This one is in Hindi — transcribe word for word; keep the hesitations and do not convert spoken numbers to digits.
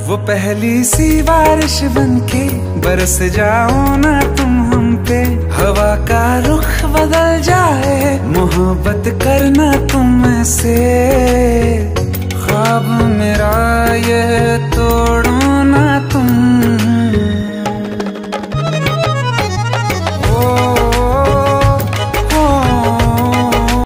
वो पहली सी बारिश बनके बरस जाओ ना तुम हम पे, हवा का रुख बदल जाए मोहब्बत करना तुम से।